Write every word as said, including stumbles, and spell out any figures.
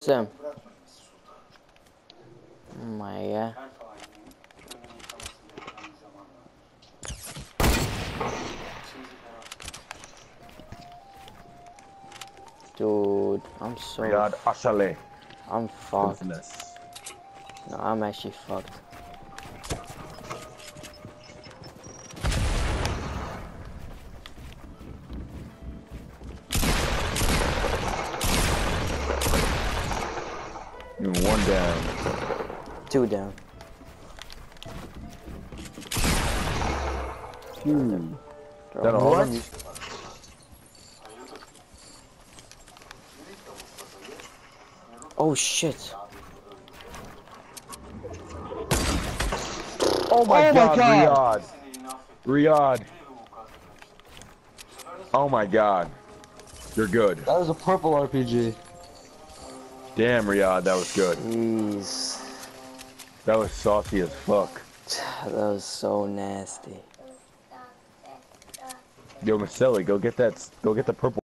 Sam. Oh my god. Dude, I'm so. Riyadh Ashale. I'm fucked. No, I'm actually fucked. One down. Two down. Hmm. That all What? of them? Oh shit. Oh my, oh god, my god, Riyadh. Riyadh. Oh my god. You're good. That was a purple R P G. Damn, Riyadh, that was good. Jeez. That was saucy as fuck. That was so nasty. Yo, Maselli, go get that, go get the purple.